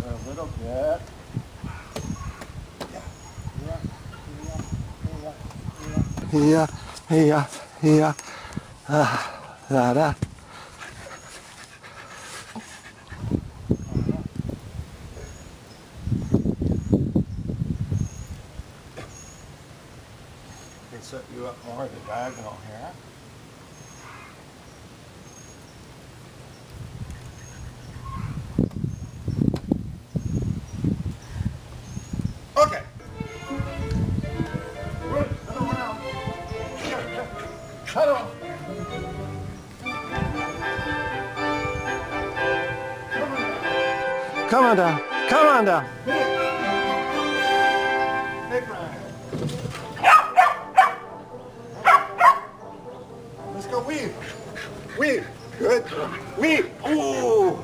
a little bit. Yeah. Da. They set you up more of the diagonal here. Okay. Good. Another round. Cut off. Come on down. Come on down. Big round. Let's go weave. Weave. Good. Weave. Ooh.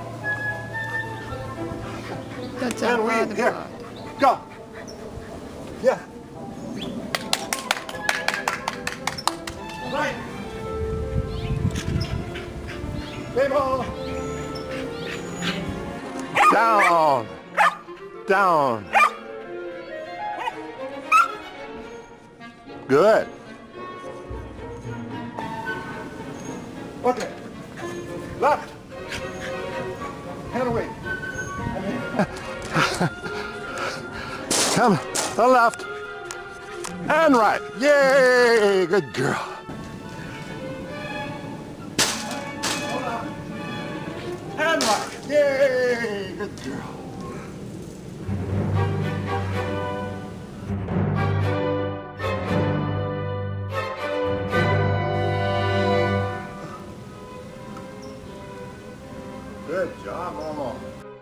That's And a weave. lot Here. of Go. Yeah. Right. Table. Down. Down. Good. Okay. Left. Hand away. Come. The left. And right. Yay! Good girl. And right. Yay! Good girl. Good job, Mama.